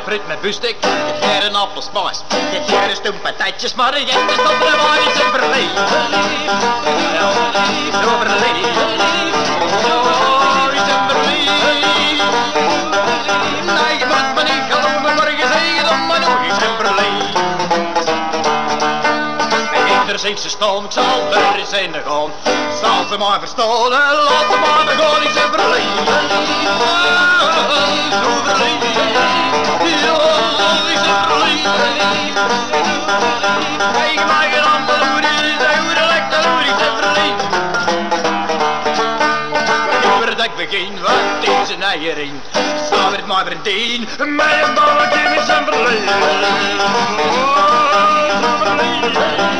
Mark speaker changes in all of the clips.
Speaker 1: fruit met biefstuk, ik heb een appelsmaas. Ik heb een stoempatatjes, maar ik heb de stompere waar is een verleef. Zo verleef, zo is een verleef. Nee, je moet me niet geloven, morgen zeggen dan maar nog eens een verleef. Sinds ze staan, ik zal er eens in gaan. Zal ze maar verstaan, laat ze maar begaan, ik zeg verleven. Zo verleven, ja, ik zeg verleven. Kijk maar je aan de loer, zeg hoe de lek de loer, ik zeg verleven. Voordat ik begin, wat deze neiering, sta met mijn vriendin, mij een balletje met zijn verleven. Zo verleven.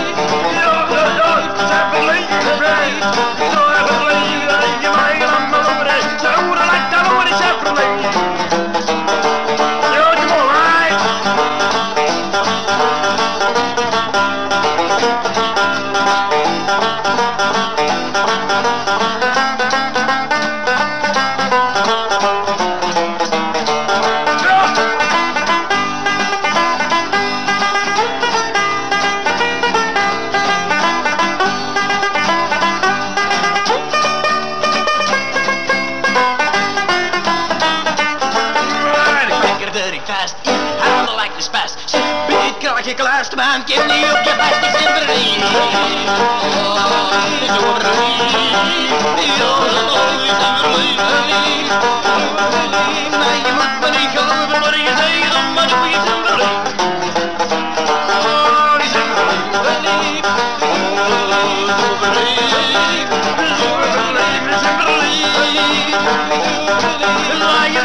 Speaker 1: Je kluist man, kind niet op je best, is in verliefd. Zo verliefd, is in verliefd. Nee, je moet me niet geloven, maar je zegt dan maar doe je is in verliefd. Is in verliefd, zo verliefd, is in verliefd.